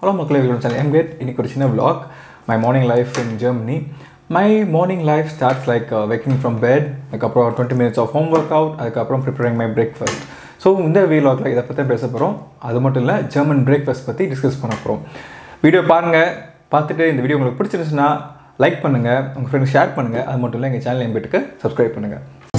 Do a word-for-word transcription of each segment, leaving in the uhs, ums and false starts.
Hallo Makkalea channel. I'm great. In a china vlog, my morning life in Germany. My morning life starts like uh, waking from bed, like about twenty minutes of home workout, like preparing my breakfast. So in the vlog like இத பத்தி பேச போறோம். அது மட்டும் இல்ல German breakfast பத்தி discuss பண்ண போறோம். வீடியோ பாருங்க. பார்த்துட்டு இந்த வீடியோ உங்களுக்கு பிடிச்சிருந்துச்சுனா லைக் பண்ணுங்க, உங்க ஃப்ரெண்ட்ஸ் ஷேர் பண்ணுங்க. அது மட்டும் இல்ல எங்க சேனல் எம்பெட்டுக்கு சப்ஸ்கிரைப் பண்ணுங்க.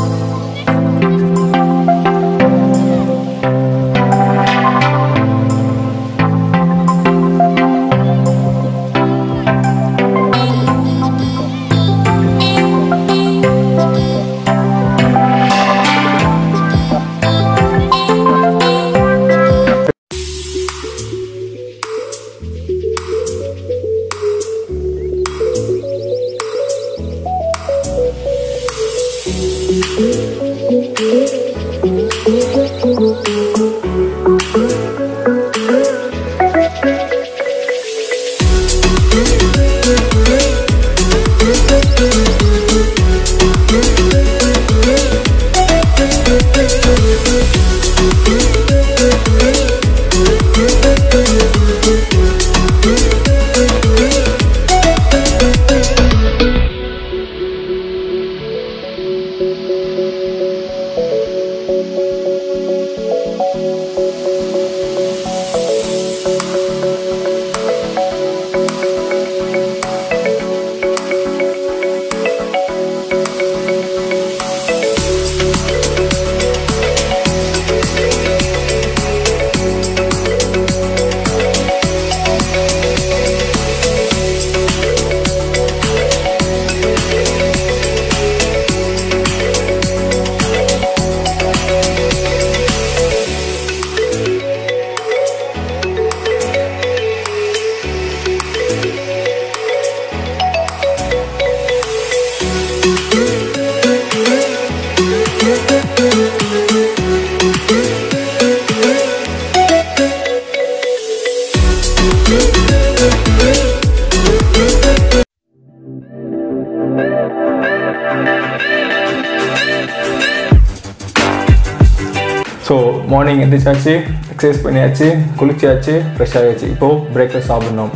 So morning எந்திரிச்சாச்சு, எக்ஸசைஸ் பண்ணியாச்சு, குளிச்சாச்சு, ஃப்ரெஷ் ஆகியாச்சு. இப்போது பிரேக்ஃபாஸ்ட் சாப்பிடணும்.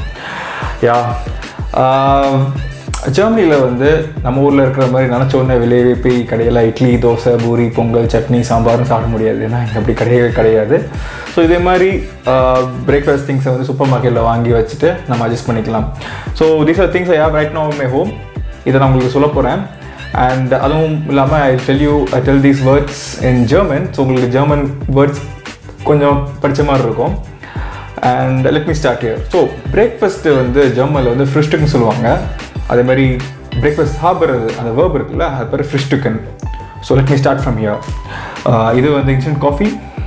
யா ஜெர்மனியில் வந்து நம்ம ஊரில் இருக்கிற மாதிரி நினச்ச உடனே வெளியே போய் கடையில் இட்லி, தோசை, பூரி, பொங்கல், சட்னி, சாம்பார்னு சாப்பிட முடியாது. ஏன்னா இங்கே அப்படி கிடையவே கிடையாது. ஸோ இதே மாதிரி பிரேக்ஃபாஸ்ட் திங்ஸை வந்து சூப்பர் மார்க்கெட்டில் வாங்கி வச்சுட்டு நம்ம அட்ஜஸ்ட் பண்ணிக்கலாம். So these are things I have right now in my home. இதை நான் உங்களுக்கு சொல்ல போகிறேன். அண்ட் அதுவும் இல்லாமல் I tell you I tell these words in German. So உங்களுக்கு ஜெர்மன் வேர்ட்ஸ் கொஞ்சம் படித்த மாதிரி இருக்கும். And let me start here. So breakfast வந்து ஜெர்மனில் வந்து ஃப்ரிஸ்டுக்குன்னு சொல்லுவாங்க. அதே மாதிரி பிரேக்ஃபாஸ்ட் சாப்பிட்றது அந்த வேர்ப் இருக்குல்ல, அது பேர் ஃப்ரிஸ்டுக்கன். So let me start from here. இது வந்து இன்ஸ்டன்ட் காஃபி,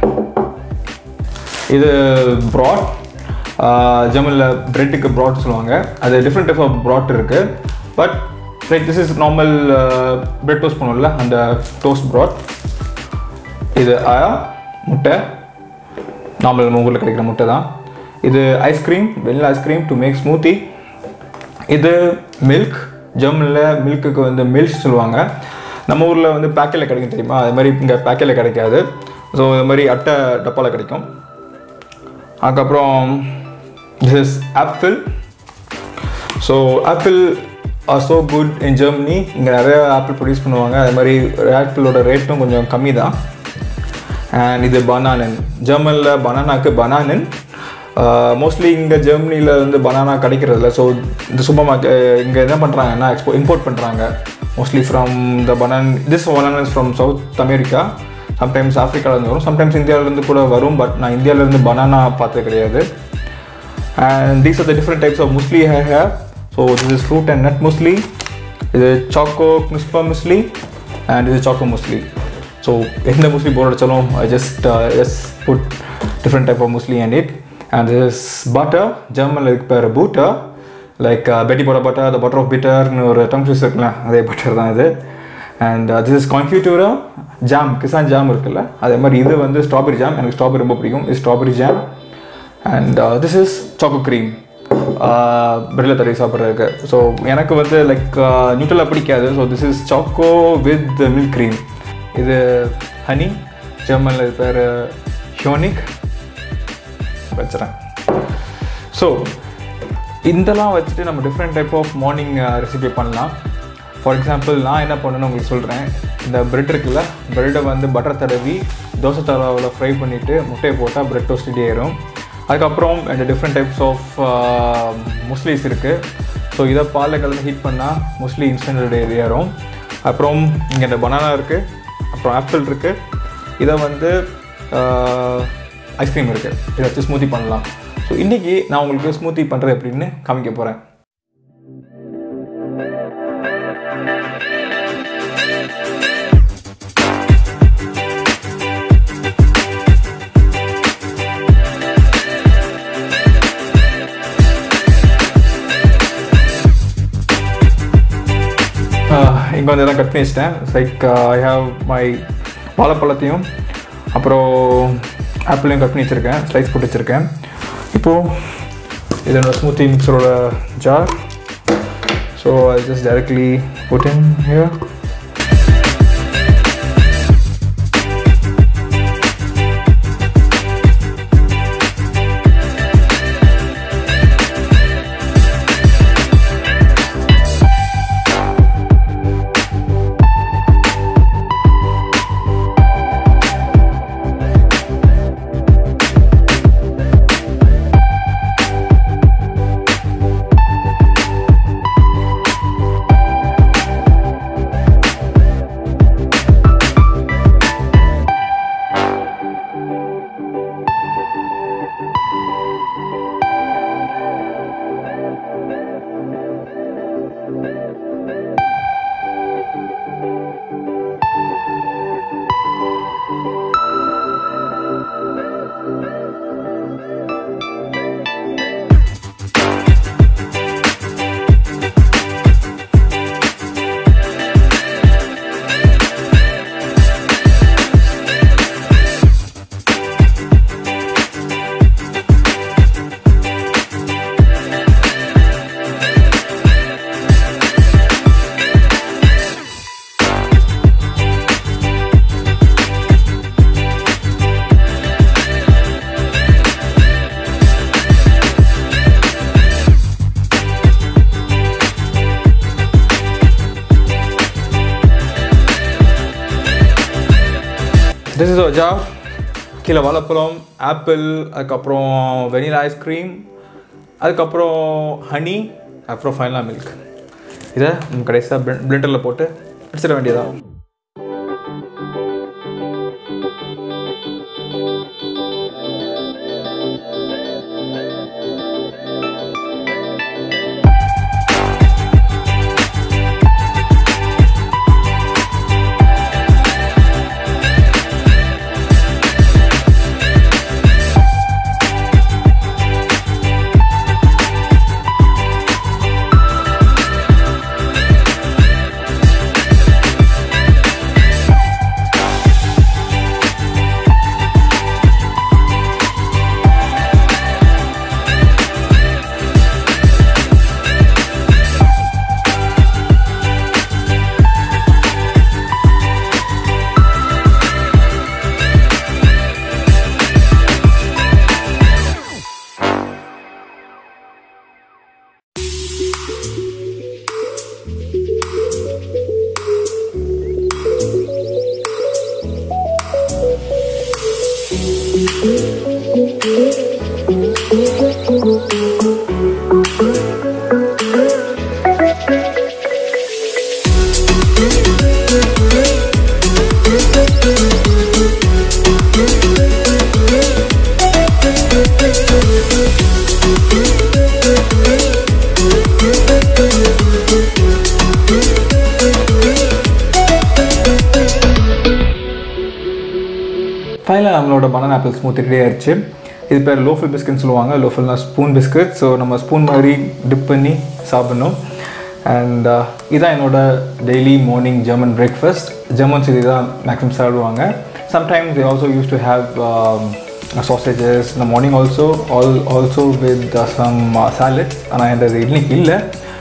இது ப்ராட். ஜெர்மனில் ப்ரெட்டுக்கு ப்ராட் சொல்லுவாங்க. அது டிஃப்ரெண்ட் டைப் ஆஃப் ப்ராட் இருக்குது. But like this is normal bread toast பண்ணுவோம்ல, அந்த டோஸ்ட் ப்ராட். இது ஆயா முட்டை, நார்மல் நம்ம ஊரில் கிடைக்கிற முட்டை தான். இது ice cream, vanilla ice cream to make smoothie. இது மில்க். ஜெர்மனில் மில்க்குக்கு வந்து மில்க் சொல்லுவாங்க. நம்ம ஊரில் வந்து பேக்கெட்டில் கிடைக்கும் தெரியுமா, அது மாதிரி இங்கே பேக்கெட்டில் கிடைக்காது. ஸோ இது மாதிரி அட்டை டப்பாவில் கிடைக்கும். அதுக்கப்புறம் this is apple. So apple are so good in Germany. இங்கே நிறைய ஆப்பிள் ப்ரொடியூஸ் பண்ணுவாங்க. அது மாதிரி ஆப்பிளோட ரேட்டும் கொஞ்சம் கம்மி தான். அண்ட் இது பனானன். ஜெர்மனில் பனானாக்கு பனானன். மோஸ்ட்லி இங்கே ஜெர்மனியில் வந்து பனானா கிடைக்கிறதில்ல. ஸோ இந்த சூப்பர் மார்க்கெட் இங்கே என்ன பண்ணுறாங்கன்னா எக்ஸ்போ இம்போர்ட் பண்ணுறாங்க. Mostly from the banana this bananas from South America. Sometimes ஆஃப்ரிக்காவிலேருந்து வரும், சம்டைம்ஸ் இந்தியாவிலேருந்து கூட வரும். பட் நான் இந்தியாவிலேருந்து பனானா பார்த்தது கிடையாது. And these are the different types of muesli I have. So this is fruit and nut muesli. இது சாக்கோ கிறிஸ்பா முஸ்லி அண்ட் இது சாக்கோ முஸ்லி. ஸோ எந்த முஸ்லி போர் அடித்தாலும் I just just put different type of muesli and it. And this is butter. German like per butter, like uh, Betty butter butter, the butter of bitter, or tongue twister la, adhe butter dhaan idu. And uh, this is confitura, jam, kisan jam irukilla. Adhe mari idu vandu strawberry jam, enakku strawberry romba pidikum. Is strawberry jam. And uh, this is choco cream. பிரெட்டில் தடவி சாப்பிட்றதுக்கு. So எனக்கு வந்து like நியூட்ரலாக பிடிக்காது. So this is choco with milk cream. இது honey, ஜெர்மனில் இது பேர் ஹியோனிக் வச்சுறேன். ஸோ இதெல்லாம் வச்சுட்டு நம்ம different type of morning recipe பண்ணலாம். ஃபார் எக்ஸாம்பிள் நான் என்ன பண்ணணும்னு உங்களுக்கு சொல்கிறேன். இந்த ப்ரெட் இருக்குல்ல, ப்ரெட்டை வந்து பட்டர் தடவி தோசை தவாவில் ஃப்ரை பண்ணிவிட்டு முட்டையை போட்டால் ப்ரெட் டோஸ்ட் ரெடி ஆயிரும். அதுக்கப்புறம் இந்த டிஃப்ரெண்ட் டைப்ஸ் ஆஃப் முஸ்லீஸ் இருக்குது. ஸோ இதை பாலில் கலந்து ஹீட் பண்ணால் முஸ்லி இன்ஸ்டன்ட் ரெடி ஆயிரும். அப்புறம் இங்கே இந்த பனானா இருக்குது, அப்புறம் ஆப்பிள் இருக்குது, இதை வந்து ஐஸ்கிரீம் இருக்குது, இதை வச்சு ஸ்மூத்தி பண்ணலாம். ஸோ இன்றைக்கி நான் உங்களுக்கு ஸ்மூத்தி பண்ணுறது எப்படின்னு காமிக்க போகிறேன். இங்கே வந்து எல்லாம் கட் பண்ணி வச்சிட்டேன். லைக் ஐ ஹாவ் மை வாழைப்பழத்தையும் அப்புறம் ஆப்பிளையும் கட் பண்ணி வச்சுருக்கேன், ஸ்லைஸ் போட்டு வச்சுருக்கேன். இப்போது இதனோட ஸ்மூத்தி மிக்சரோட jar. So I just directly put in here. This is our jar. கீழே வாழைப்பழம், ஆப்பிள், அதுக்கப்புறம் வெனிலா ஐஸ்கிரீம், அதுக்கப்புறம் ஹனி, அப்புறம் ஃபைனலாக மில்க். இதை நம்ம கடைசியாக பிளெண்டரில் போட்டு அடிச்சிட வேண்டியதான். ஃபைனலாக நம்மளோட பனானா ஆப்பிள் ஸ்மூத்தி ரெடி ஆயிடுச்சு. இது பேர் லோஃபல் பிஸ்கட்னு சொல்லுவாங்க. லோஃபல்னா ஸ்பூன் பிஸ்கட். ஸோ நம்ம ஸ்பூன் மாதிரி டிப் பண்ணி சாப்பிடணும். அண்ட் இதுதான் என்னோட daily morning German breakfast. Germans இது தான் மேக்ஸிமம் சாப்பிடுவாங்க. Sometimes they also use to have sausages in the morning also, all also with uh, some uh, salads. ஆனால் இந்த இன்னைக்கு இல்லை.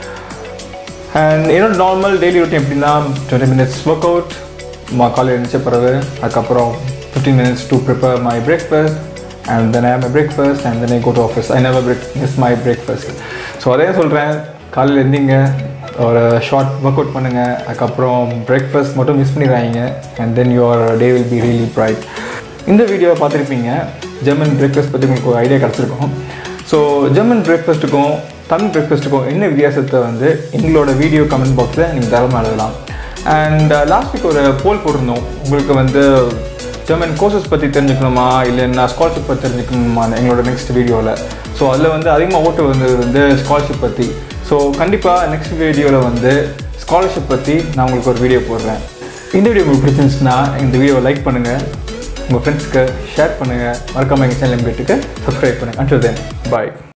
அண்ட் என்னோட நார்மல் டெய்லி ரொட்டீன் எப்படின்னா டுவெண்ட்டி மினிட்ஸ் ஒர்க் அவுட், காலையில் எழுந்திரிச்ச பிறகு, அதுக்கப்புறம் fifteen minutes to prepare my breakfast, and then I have my breakfast and then I go to office. I never break, miss my breakfast. So அதே சொல்கிறேன், காலையில் எழுந்திங்க, ஒரு short work out பண்ணுங்கள், அதுக்கப்புறம் பிரேக்ஃபாஸ்ட் மட்டும் மிஸ் பண்ணிடுறாங்க, and then your day will be really bright. இந்த வீடியோவை பார்த்துருப்பீங்க, ஜெர்மன் பிரேக்ஃபாஸ்ட் பற்றி உங்களுக்கு ஒரு ஐடியா கிடச்சிருக்கும். ஸோ ஜெர்மன் பிரேக்ஃபாஸ்ட்டுக்கும் தமிழ் பிரேக்ஃபாஸ்ட்டுக்கும் என்ன வித்தியாசத்தை வந்து எங்களோட வீடியோ கமெண்ட் பாக்ஸில் நீங்கள் தரமாக எழுதலாம். அண்ட் லாஸ்ட் வீக் ஒரு போல் போட்டிருந்தோம், உங்களுக்கு வந்து ஜெர்மன் கோர்சஸ் பற்றி தெரிஞ்சுக்கணுமா இல்லைன்னா ஸ்காலர்ஷிப் பற்றி தெரிஞ்சுக்கணுமா எங்களோட நெக்ஸ்ட் வீடியோவில். ஸோ அதில் வந்து அதிகமாக ஓட்டு வந்து வந்து ஸ்காலர்ஷிப் பற்றி. ஸோ கண்டிப்பாக நெக்ஸ்ட் வீடியோவில் வந்து ஸ்காலர்ஷிப் பற்றி நான் உங்களுக்கு ஒரு வீடியோ போடுறேன். இந்த வீடியோ உங்களுக்கு பிடிச்சிருந்துச்சுன்னா இந்த வீடியோவை லைக் பண்ணுங்கள், உங்கள் ஃப்ரெண்ட்ஸ்க்கு ஷேர் பண்ணுங்கள், மறக்காமல் எங்கள் சேனல் எம்பிட்டுக்கு சப்ஸ்கிரைப் பண்ணுங்கள். Until then, bye.